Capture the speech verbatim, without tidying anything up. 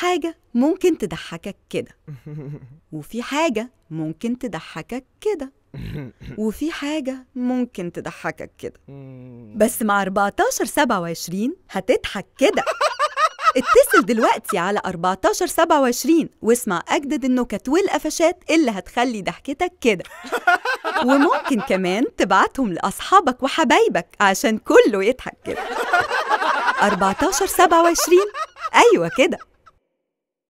حاجة ممكن تضحكك كده، وفي حاجة ممكن تضحكك كده، وفي حاجة ممكن تضحكك كده، بس مع أربعتاشر سبعة وعشرين هتضحك كده. اتصل دلوقتي على أربعتاشر سبعة وعشرين واسمع أجدد النكت والقفشات اللي هتخلي ضحكتك كده. وممكن كمان تبعتهم لأصحابك وحبايبك عشان كله يضحك كده. أربعتاشر سبعة وعشرين، أيوة كده.